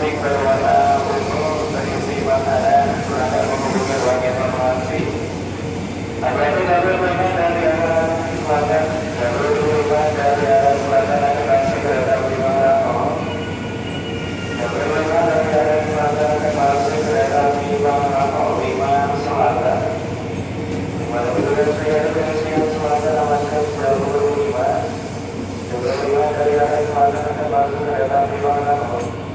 plastik berwarna ungu berisi makanan berangkat menghubungi ruang informasi. Hati-hati jalur 5 dari arah selatan, jalur 5 dari arah selatan akan masuk kereta Bima Rano. Jalur 5 dari arah selatan akan masuk kereta Bima Rano 5 Selatan. Pada tujuan Sriadi Pensiun Selatan amankan 95. Jalur 5 dari arah selatan akan masuk kereta Bima Rano.